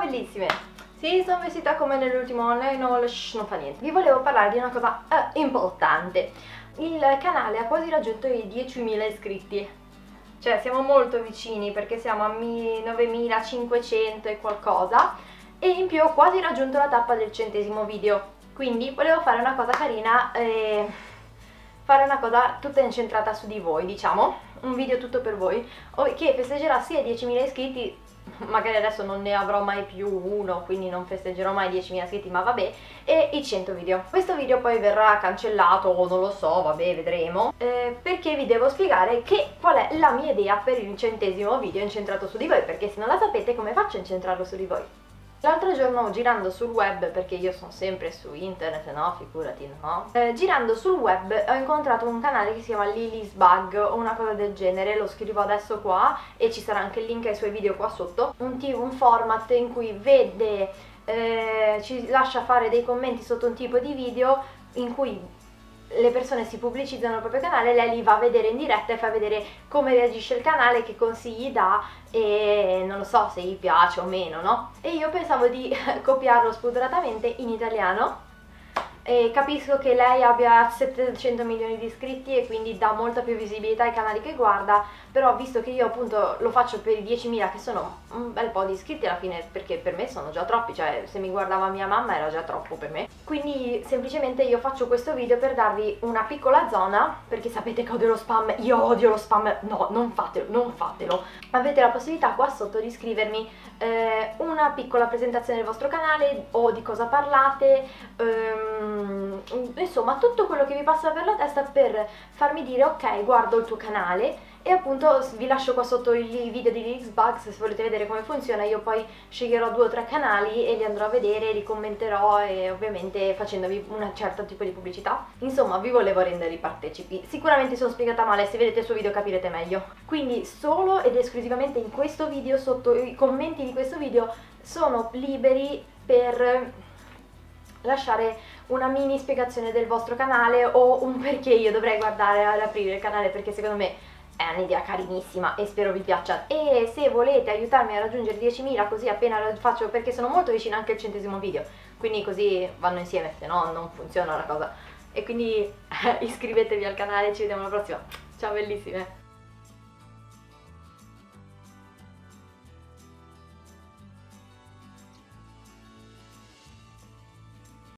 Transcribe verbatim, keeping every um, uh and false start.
bellissime! Sì, sono vestita come nell'ultimo online haul, shh, non fa niente. Vi volevo parlare di una cosa eh, importante. Il canale ha quasi raggiunto i diecimila iscritti. Cioè siamo molto vicini perché siamo a novemilacinquecento e qualcosa. E in più ho quasi raggiunto la tappa del centesimo video. Quindi volevo fare una cosa carina e fare una cosa tutta incentrata su di voi, diciamo. Un video tutto per voi, che festeggerà sia i diecimila iscritti. Magari adesso non ne avrò mai più uno, quindi non festeggerò mai diecimila iscritti, ma vabbè, e i cento video. Questo video poi verrà cancellato o non lo so, vabbè, vedremo, eh, perché vi devo spiegare che, qual è la mia idea per il centesimo video incentrato su di voi, perché se non la sapete come faccio a incentrarlo su di voi? L'altro giorno girando sul web, perché io sono sempre su internet, no? Figurati, no? Eh, girando sul web ho incontrato un canale che si chiama Lily's Bug o una cosa del genere, lo scrivo adesso qua e ci sarà anche il link ai suoi video qua sotto. Un, un format in cui vede, eh, ci lascia fare dei commenti sotto un tipo di video in cui le persone si pubblicizzano il proprio canale, lei li va a vedere in diretta e fa vedere come reagisce il canale, che consigli dà e non lo so se gli piace o meno, no? E io pensavo di copiarlo spudoratamente in italiano. E capisco che lei abbia settecento milioni di iscritti e quindi dà molta più visibilità ai canali che guarda, però visto che io appunto lo faccio per i diecimila, che sono un bel po' di iscritti alla fine, perché per me sono già troppi, cioè se mi guardava mia mamma era già troppo per me, quindi semplicemente io faccio questo video per darvi una piccola zona, perché sapete che odio lo spam, io odio lo spam, no, non fatelo, non fatelo. Avete la possibilità qua sotto di scrivermi eh, una piccola presentazione del vostro canale o di cosa parlate, ehm, insomma tutto quello che vi passa per la testa per farmi dire ok, guardo il tuo canale. E appunto vi lascio qua sotto i video di Lily's Bug se volete vedere come funziona. Io poi sceglierò due o tre canali e li andrò a vedere, li commenterò e ovviamente facendovi un certo tipo di pubblicità. Insomma vi volevo rendere partecipi. Sicuramente sono spiegata male, se vedete il suo video capirete meglio. Quindi solo ed esclusivamente in questo video, sotto i commenti di questo video, sono liberi per lasciare una mini spiegazione del vostro canale o un perché io dovrei guardare ad aprire il canale, perché secondo me è un'idea carinissima e spero vi piaccia. E se volete aiutarmi a raggiungere diecimila, così appena lo faccio, perché sono molto vicina anche al centesimo video, quindi così vanno insieme, se no non funziona la cosa. E quindi iscrivetevi al canale, ci vediamo alla prossima. Ciao bellissime!